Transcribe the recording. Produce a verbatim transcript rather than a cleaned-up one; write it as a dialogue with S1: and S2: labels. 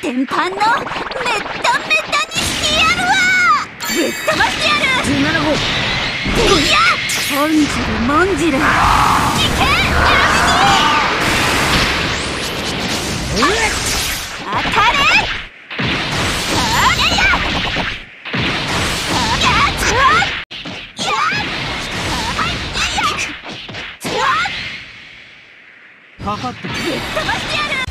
S1: 天パンのめっためたにしてやるわ。ぶっ飛ばしてやる。じゅうななご。いや本じるもんじる。いけ選びに当たれ。かかってくる。ぶっ飛ばしてやる。